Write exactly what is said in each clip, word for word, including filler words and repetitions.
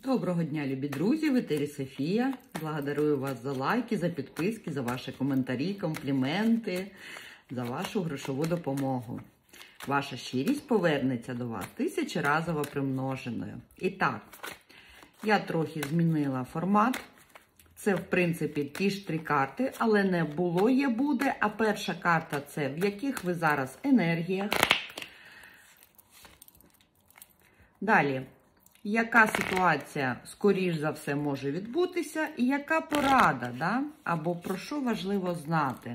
Доброго дня, любі друзі! В етері Софія. Благодарую вас за лайки, за підписки, за ваші коментарі, компліменти, за вашу грошову допомогу. Ваша щирість повернеться до вас тисячеразово примноженою. І так, я трохи змінила формат. Це, в принципі, ті ж три карти, але не було, є, буде. А перша карта – це в яких ви зараз енергіях. Далі. Яка ситуація, скоріш за все, може відбутися, і яка порада, да? Або про що важливо знати.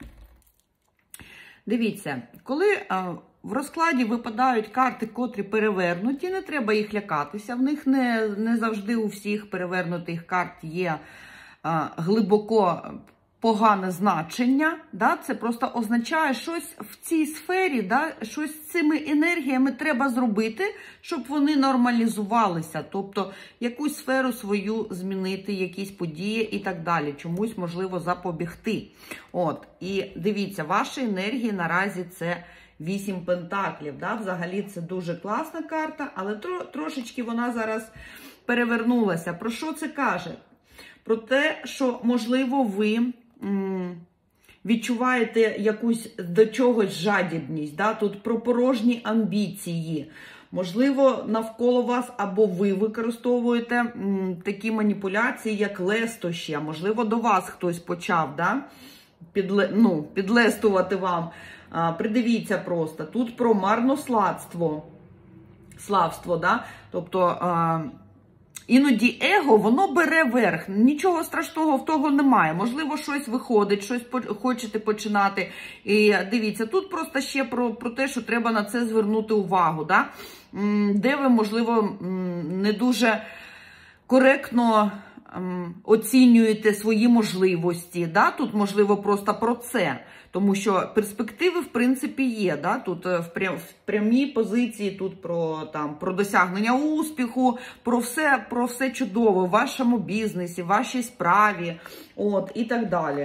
Дивіться, коли а, в розкладі випадають карти, котрі перевернуті, не треба їх лякатися, в них не, не завжди у всіх перевернутих карт є а, глибоко погане значення, да? Це просто означає щось в цій сфері, да? Щось з цими енергіями треба зробити, щоб вони нормалізувалися, тобто якусь сферу свою змінити, якісь події і так далі, чомусь можливо запобігти. От, і дивіться, ваші енергії наразі це вісім пентаклів, да? Взагалі це дуже класна карта, але трошечки вона зараз перевернулася. Про що це каже? Про те, що можливо ви відчуваєте якусь до чогось жадібність, да? Тут про порожні амбіції. Можливо, навколо вас або ви використовуєте м, такі маніпуляції, як лестощі, а можливо, до вас хтось почав, да? Підле, ну, підлестувати вам. А, придивіться просто. Тут про марносладство, славство, да? Тобто... А, іноді его, воно бере верх. Нічого страшного в того немає. Можливо, щось виходить, щось хочете починати. І дивіться, тут просто ще про, про те, що треба на це звернути увагу. Да? Де ви, можливо, не дуже коректно оцінюєте свої можливості. Да? Тут, можливо, просто про це. Тому що перспективи, в принципі, є. Да? Тут в, прям, в прямій позиції, тут про, там, про досягнення успіху, про все, про все чудово в вашому бізнесі, в вашій справі, от, і так далі.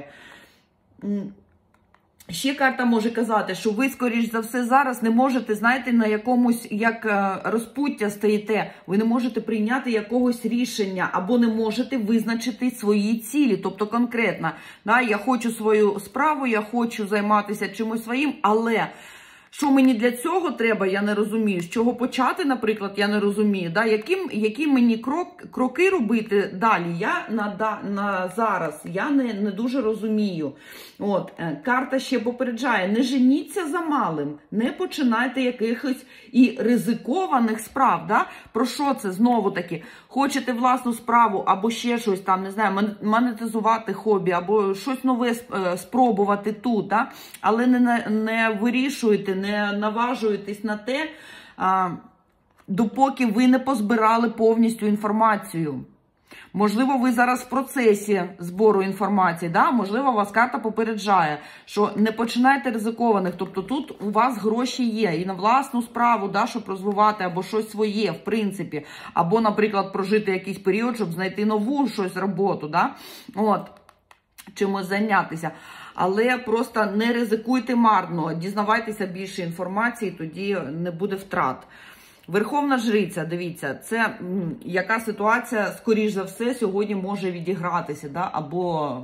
Ще карта може казати, що ви, скоріш за все, зараз не можете, знаєте, на якомусь, як розпуття стоїте, ви не можете прийняти якогось рішення, або не можете визначити свої цілі, тобто конкретно, да, я хочу свою справу, я хочу займатися чимось своїм, але... Що мені для цього треба, я не розумію. З чого почати, наприклад, я не розумію. Да? Яким, які мені крок, кроки робити далі? Я на, на зараз, я не, не дуже розумію. От, карта ще попереджає, не женіться за малим, не починайте якихось і ризикованих справ. Да? Про що це? Знову таки, хочете власну справу або ще щось там, не знаю, монетизувати хобі, або щось нове спробувати тут, да? Але не, не вирішуєте, не наважуєтесь на те, а, допоки ви не позбирали повністю інформацію. Можливо, ви зараз в процесі збору інформації, да? Можливо, вас карта попереджає, що не починайте ризикованих, тобто тут у вас гроші є і на власну справу, да, щоб розвивати, або щось своє, в принципі, або, наприклад, прожити якийсь період, щоб знайти нову щось роботу, да? От, чимось зайнятися. Але просто не ризикуйте марно, дізнавайтеся більше інформації, тоді не буде втрат. Верховна Жриця, дивіться, це м, яка ситуація, скоріш за все, сьогодні може відігратися, да? Або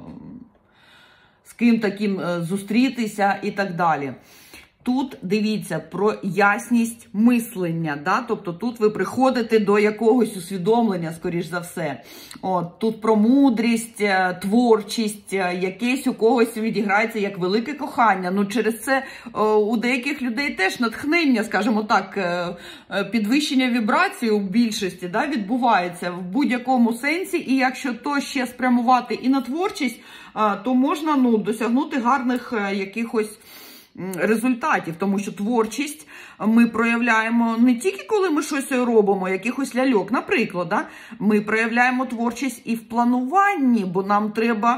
з ким таким зустрітися і так далі. Тут, дивіться, про ясність мислення, да? Тобто тут ви приходите до якогось усвідомлення, скоріш за все. От, тут про мудрість, творчість, якесь у когось відіграється як велике кохання. Ну, через це о, у деяких людей теж натхнення, скажімо так, підвищення вібрацій у більшості, да, відбувається в будь-якому сенсі. І якщо то ще спрямувати і на творчість, то можна, ну, досягнути гарних якихось результатів, тому що творчість ми проявляємо не тільки коли ми щось робимо, якихось ляльок, наприклад, да? Ми проявляємо творчість і в плануванні, бо нам треба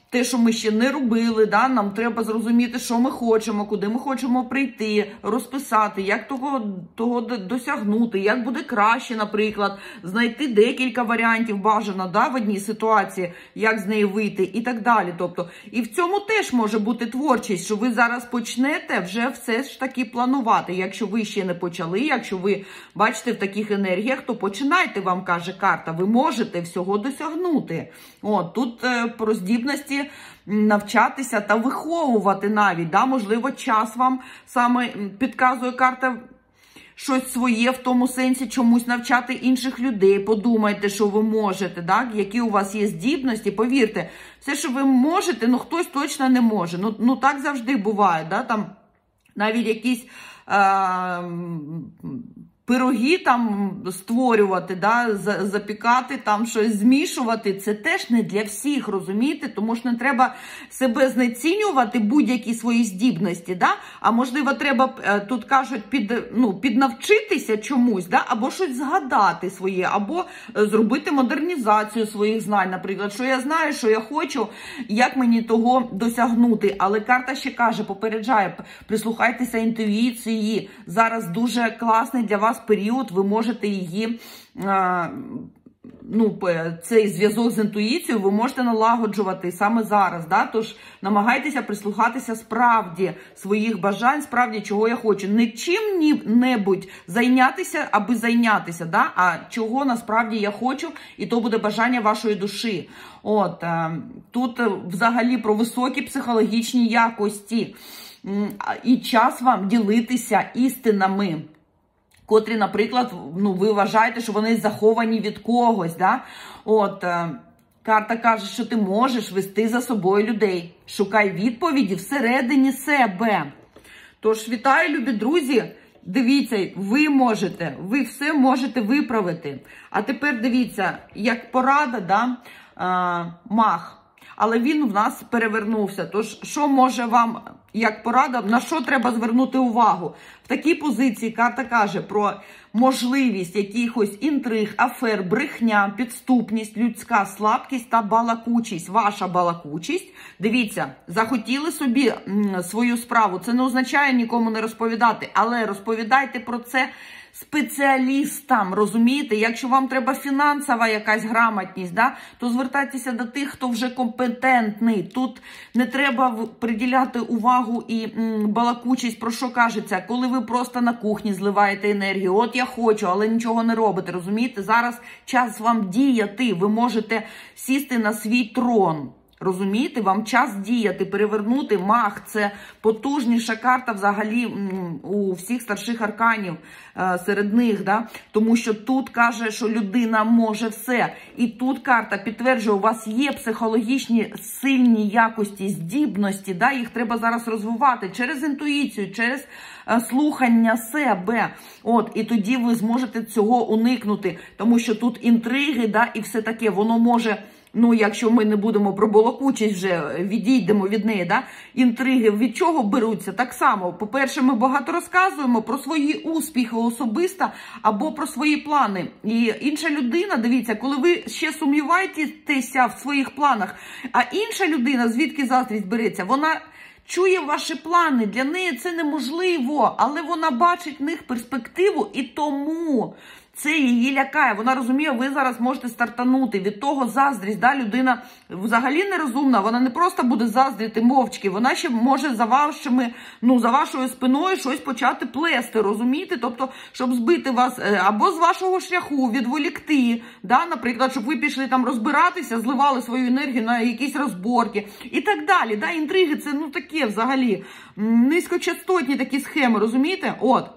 те, що ми ще не робили, да? Нам треба зрозуміти, що ми хочемо, куди ми хочемо прийти, розписати, як того, того досягнути, як буде краще, наприклад, знайти декілька варіантів бажано, да, в одній ситуації, як з неї вийти і так далі. Тобто, і в цьому теж може бути творчість, що ви зараз почнете вже все ж таки планувати. Якщо ви ще не почали, якщо ви бачите в таких енергіях, то починайте, вам каже карта, ви можете всього досягнути. От, тут е, про здібності навчатися та виховувати навіть, да, можливо, час вам саме підказує карта щось своє в тому сенсі, чомусь навчати інших людей. Подумайте, що ви можете, да, які у вас є здібності, повірте, все, що ви можете, ну хтось точно не може. Ну, ну так завжди буває, да, там навіть якісь е пироги там створювати, да, запікати, там щось змішувати, це теж не для всіх, розумієте? Тому що не треба себе знецінювати, будь-які свої здібності, да? А можливо, треба, тут кажуть, під, ну, піднавчитися чомусь, да? Або щось згадати своє, або зробити модернізацію своїх знань, наприклад, що я знаю, що я хочу, як мені того досягнути. Але карта ще каже, попереджає, прислухайтеся інтуїції, зараз дуже класний для вас період, ви можете її, ну, цей зв'язок з інтуїцією ви можете налагоджувати саме зараз, да? Тож намагайтеся прислухатися справді своїх бажань, справді чого я хочу. Не чим-небудь зайнятися, аби зайнятися, да? А чого насправді я хочу, і то буде бажання вашої душі. От, тут взагалі про високі психологічні якості і час вам ділитися істинами, котрі, наприклад, ну, ви вважаєте, що вони заховані від когось, да? От, е, карта каже, що ти можеш вести за собою людей. Шукай відповіді всередині себе. Тож, вітаю, любі друзі! Дивіться, ви можете, ви все можете виправити. А тепер дивіться, як порада, да? е, маг. Але він в нас перевернувся. Тож, що може вам, як порада, на що треба звернути увагу? В такій позиції карта каже про можливість якихось інтриг, афер, брехня, підступність, людська слабкість та балакучість. Ваша балакучість. Дивіться, захотіли собі м, свою справу. Це не означає нікому не розповідати, але розповідайте про це спеціалістам, розумієте? Якщо вам треба фінансова якась грамотність, да, то звертайтеся до тих, хто вже компетентний. Тут не треба приділяти увагу і м, балакучість, про що кажеться, коли ви просто на кухні зливаєте енергію. От я хочу, але нічого не робите, розумієте? Зараз час вам діяти, ви можете сісти на свій трон. Розумієте, вам час діяти, перевернути. Маг – це потужніша карта взагалі у всіх старших арканів серед них, да? Тому що тут каже, що людина може все. І тут карта підтверджує, у вас є психологічні сильні якості, здібності, да? Їх треба зараз розвивати через інтуїцію, через слухання себе. От, і тоді ви зможете цього уникнути, тому що тут інтриги, да, і все таке, воно може... Ну, якщо ми не будемо про балакучість, вже відійдемо від неї, да? Інтриги від чого беруться? Так само, по-перше, ми багато розказуємо про свої успіхи особисто або про свої плани. І інша людина, дивіться, коли ви ще сумніваєтеся в своїх планах, а інша людина, звідки заздрість береться, вона чує ваші плани, для неї це неможливо, але вона бачить в них перспективу і тому... Це її лякає, вона розуміє, ви зараз можете стартанути, від того заздрість, да, людина взагалі нерозумна, вона не просто буде заздрити мовчки, вона ще може за вашими, ну, за вашою спиною щось почати плести, розумієте? Тобто, щоб збити вас або з вашого шляху, відволікти, да, наприклад, щоб ви пішли там розбиратися, зливали свою енергію на якісь розборки і так далі, да, інтриги, це, ну, таке взагалі, низькочастотні такі схеми, розумієте? От.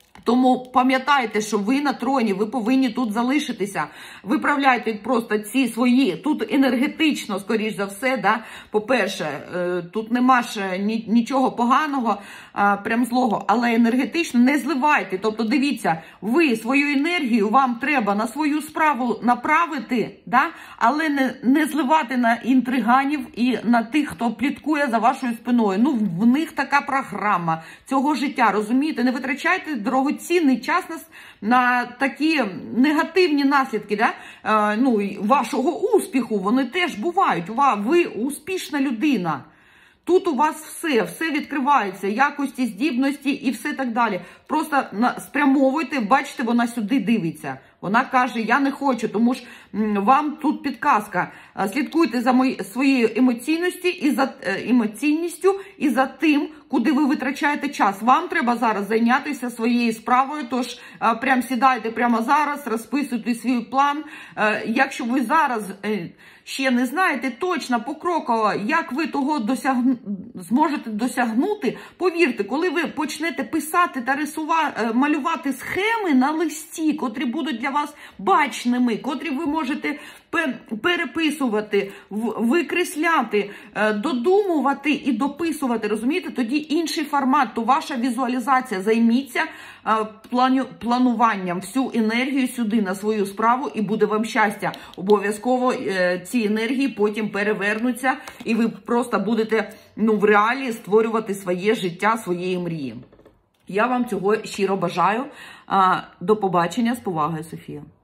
Тому пам'ятайте, що ви на троні, ви повинні тут залишитися. Виправляйте просто ці свої, тут енергетично, скоріш за все, да? По-перше, тут нема ж нічого поганого, прям злого, але енергетично не зливайте. Тобто, дивіться, ви свою енергію, вам треба на свою справу направити, да? Але не, не зливати на інтриганів і на тих, хто пліткує за вашою спиною. Ну, в них така програма цього життя, розумієте? Не витрачайте дорогу дорогоцінний час на, на такі негативні наслідки, да? е, ну, вашого успіху, вони теж бувають. Ви успішна людина. Тут у вас все, все відкривається, якості, здібності і все так далі. Просто спрямовуйте, бачите, вона сюди дивиться. Вона каже, я не хочу, тому ж вам тут підказка. Слідкуйте за мої, своєю емоційністю і за, емоційністю і за тим, куди ви витрачаєте час. Вам треба зараз зайнятися своєю справою, тож прям сідайте прямо зараз, розписуйте свій план. Якщо ви зараз ще не знаєте точно, покроково, як ви того досягну... зможете досягнути, повірте, коли ви почнете писати та рисувати, малювати схеми на листі, котрі будуть для вас бачними, котрі ви можете переписувати, викресляти, додумувати і дописувати, розумієте? Тоді інший формат, то ваша візуалізація. Займіться плануванням, всю енергію сюди на свою справу і буде вам щастя. Обов'язково ці енергії потім перевернуться і ви просто будете, ну, в реалі створювати своє життя, своєї мрії. Я вам цього щиро бажаю. До побачення, з повагою, Софія.